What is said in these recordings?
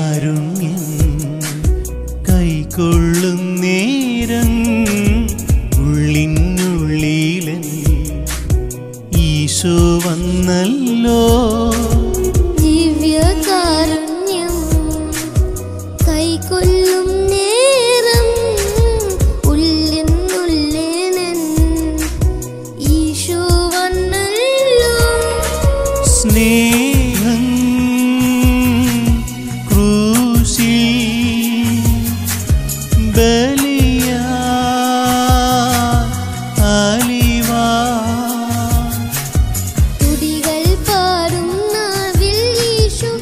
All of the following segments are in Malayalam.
കാരുണ്യം കൈക്കൊള്ളും നേരം ഉള്ളിനുള്ളിലൻ ഈശോ വന്നല്ലോ. ദിവ്യകാരുണ്യം കൈക്കൊള്ളും നേരം ഉള്ളിനുള്ളിലൻ ഈശോ വന്നല്ലോ. സ്നേഹം ക്രൂശിൽ ബലിയാ അലിവാ തുടികൾ പാടും നാവിൽ ഈശോ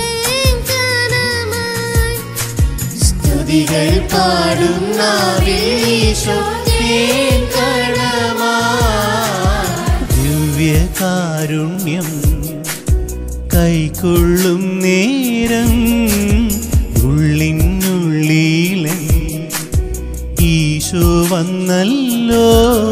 തേൻകണമായി. സ്തുതികൾ പാടും നാവിൽ ഈശോ തേൻകണമായി. ദിവ്യകാരുണ്യം കൈക്കൊള്ളും നേരം ഉള്ളിനുള്ളിലൻ ഈശോ വന്നല്ലോ.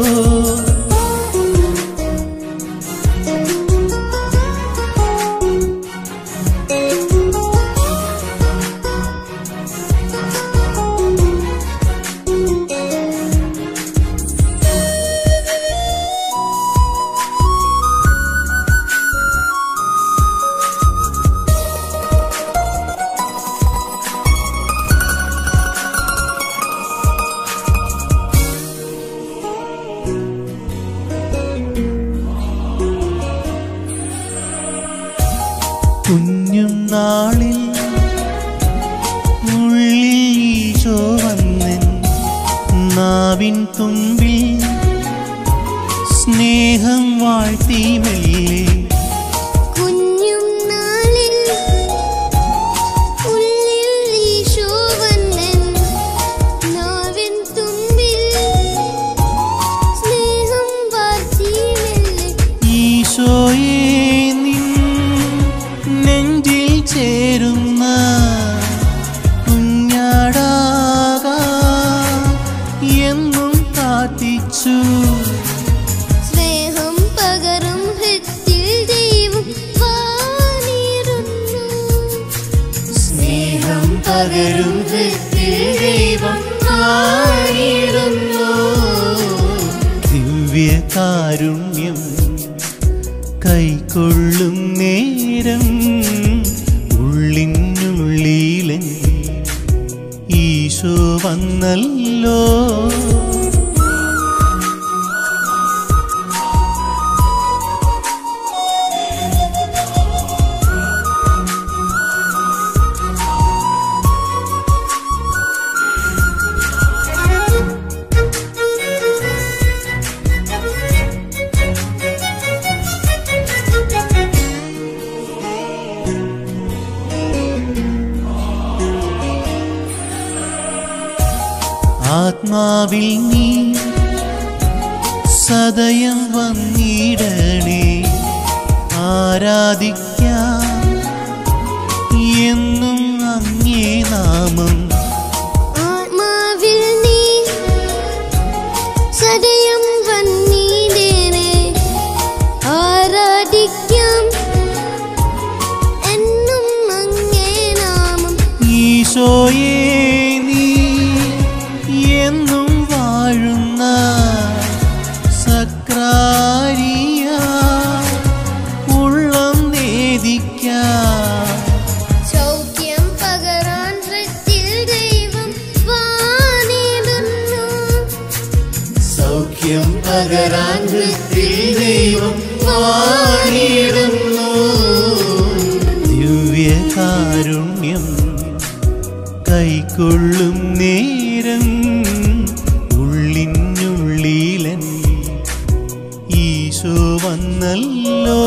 കുഞ്ഞും നാളിൽ ഉള്ളിൽ ഈശോ വന്നൻ നാവിൻ തുമ്പിൽ സ്നേഹം വാഴ്ത്തി മെല്ലെ. കുഞ്ഞും നാളിൽ ഉള്ളിൽ ഈശോ വന്നൻ നാവിൻ തുമ്പിൽ സ്നേഹം വാഴ്ത്തി മെല്ലെ. ഈശോയെ നിൻ നെഞ്ചിൽ ചേരുന്ന കുഞ്ഞാടാകാൻ എന്നും പ്രാർത്ഥിച്ചു. സ്നേഹം പകരും ഹൃത്തിൽ ദൈവം വാണിടുന്നു. സ്നേഹം പകരും ഹൃത്തിൽ ദൈവം വാണിടുന്നു. ദിവ്യകാരുണ്യം കൈക്കൊള്ളും നേരം ഉള്ളിനുള്ളിലൻ ഈശോ വന്നല്ലോ. ആത്മാവിൽ നീ സദയം വന്നിടണേ. ആരാധിക്കാം എന്നും അങ്ങേ നാമം. ആത്മാവിൽ നീ സദയം വന്നിടണേ. ആരാധിക്കാം എന്നും അങ്ങേ നാമം. ഈശോയെ നീ എന്നും വാഴുന്ന സക്രാരിയ ഉള്ളം നേദിക്കാം. സൗഖ്യം പകരാൻ ഹൃത്തിൽ ദൈവം വാണിടുന്നു. സൗഖ്യം പകരാൻ ഹൃത്തിൽ ദൈവം വാണിടുന്നു. ദിവ്യകാരുണ്യം കൈക്കൊള്ളും നേരം ഉള്ളിനുള്ളിലൻ ഈശോ വന്നല്ലോ.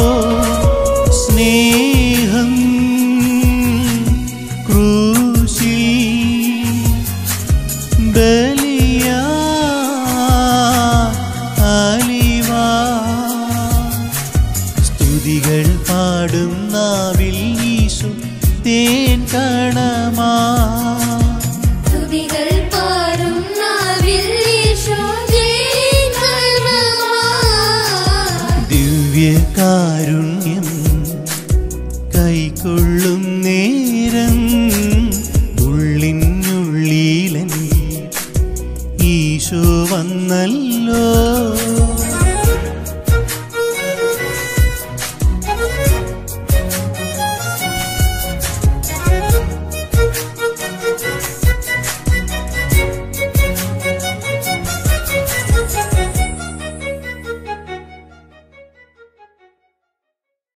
സ്നേഹം ക്രൂശിൽ ബലിയാ അലിവാ. സ്തുതികൾ പാടും നാവിൽ ഈശോ തേൻ കണമായി.